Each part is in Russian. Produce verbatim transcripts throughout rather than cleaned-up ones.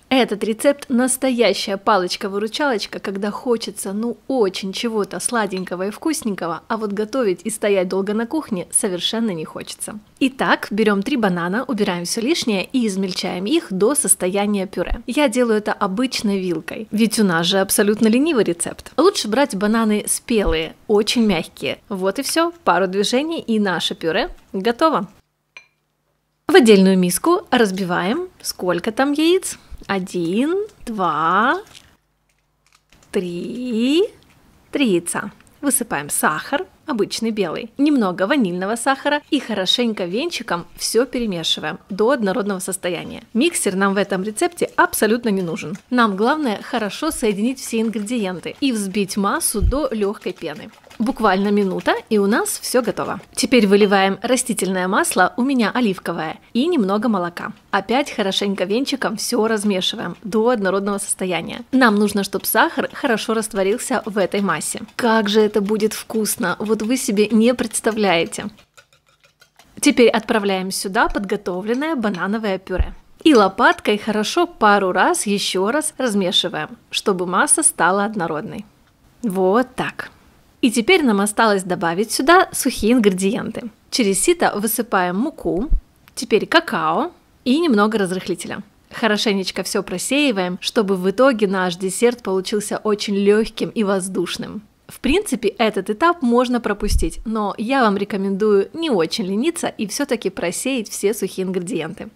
Этот рецепт настоящая палочка-выручалочка, когда хочется ну очень чего-то сладенького и вкусненького, а вот готовить и стоять долго на кухне совершенно не хочется. Итак, берем три банана, убираем все лишнее и измельчаем их до состояния пюре. Я делаю это обычной вилкой, ведь у нас же абсолютно ленивый рецепт. Лучше брать бананы спелые, очень мягкие. Вот и все, пару движений и наше пюре готово. В отдельную миску разбиваем, сколько там яиц? Один, два, три, три яйца. Высыпаем сахар, обычный белый, немного ванильного сахара и хорошенько венчиком все перемешиваем до однородного состояния. Миксер нам в этом рецепте абсолютно не нужен. Нам главное хорошо соединить все ингредиенты и взбить массу до легкой пены. Буквально минута, и у нас все готово. Теперь выливаем растительное масло, у меня оливковое, и немного молока. Опять хорошенько венчиком все размешиваем до однородного состояния. Нам нужно, чтобы сахар хорошо растворился в этой массе. Как же это будет вкусно, вот вы себе не представляете. Теперь отправляем сюда подготовленное банановое пюре. И лопаткой хорошо пару раз еще раз размешиваем, чтобы масса стала однородной. Вот так. И теперь нам осталось добавить сюда сухие ингредиенты. Через сито высыпаем муку, теперь какао и немного разрыхлителя. Хорошенечко все просеиваем, чтобы в итоге наш десерт получился очень легким и воздушным. В принципе, этот этап можно пропустить, но я вам рекомендую не очень лениться и все-таки просеять все сухие ингредиенты.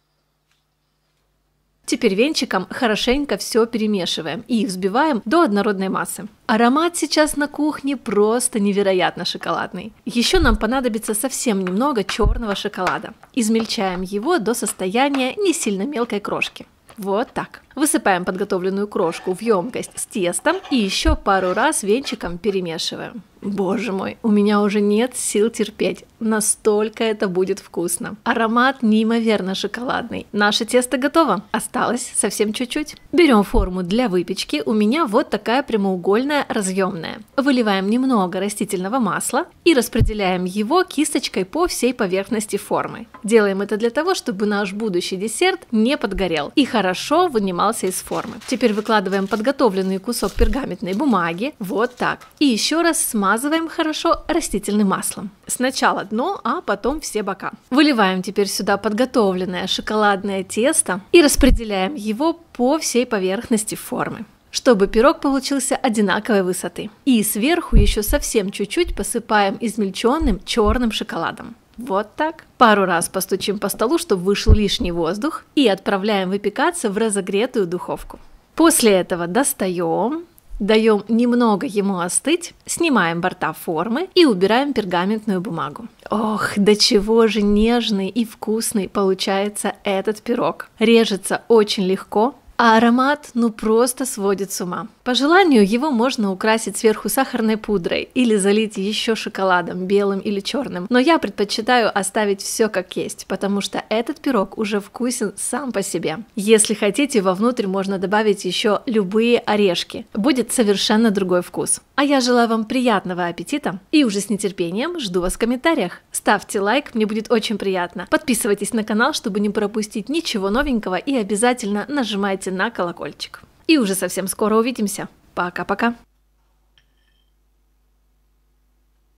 Теперь венчиком хорошенько все перемешиваем и взбиваем до однородной массы. Аромат сейчас на кухне просто невероятно шоколадный. Еще нам понадобится совсем немного черного шоколада. Измельчаем его до состояния не сильно мелкой крошки. Вот так. Высыпаем подготовленную крошку в емкость с тестом и еще пару раз венчиком перемешиваем. Боже мой, у меня уже нет сил терпеть, настолько это будет вкусно. Аромат неимоверно шоколадный. Наше тесто готово, осталось совсем чуть-чуть. Берем форму для выпечки, у меня вот такая прямоугольная разъемная. Выливаем немного растительного масла и распределяем его кисточкой по всей поверхности формы. Делаем это для того, чтобы наш будущий десерт не подгорел и хорошо вынимался из формы. Теперь выкладываем подготовленный кусок пергаментной бумаги, вот так. И еще раз смазываем Смазываем хорошо растительным маслом. Сначала дно, а потом все бока. Выливаем теперь сюда подготовленное шоколадное тесто и распределяем его по всей поверхности формы, чтобы пирог получился одинаковой высоты. И сверху еще совсем чуть-чуть посыпаем измельченным черным шоколадом. Вот так. Пару раз постучим по столу, чтобы вышел лишний воздух, и отправляем выпекаться в разогретую духовку. После этого достаем. Даем немного ему остыть, снимаем борта формы и убираем пергаментную бумагу. Ох, до чего же нежный и вкусный получается этот пирог. Режется очень легко, а аромат ну просто сводит с ума. По желанию его можно украсить сверху сахарной пудрой или залить еще шоколадом, белым или черным. Но я предпочитаю оставить все как есть, потому что этот пирог уже вкусен сам по себе. Если хотите, вовнутрь можно добавить еще любые орешки. Будет совершенно другой вкус. А я желаю вам приятного аппетита и уже с нетерпением жду вас в комментариях. Ставьте лайк, мне будет очень приятно. Подписывайтесь на канал, чтобы не пропустить ничего новенького, и обязательно нажимайте на колокольчик. И уже совсем скоро увидимся. Пока-пока.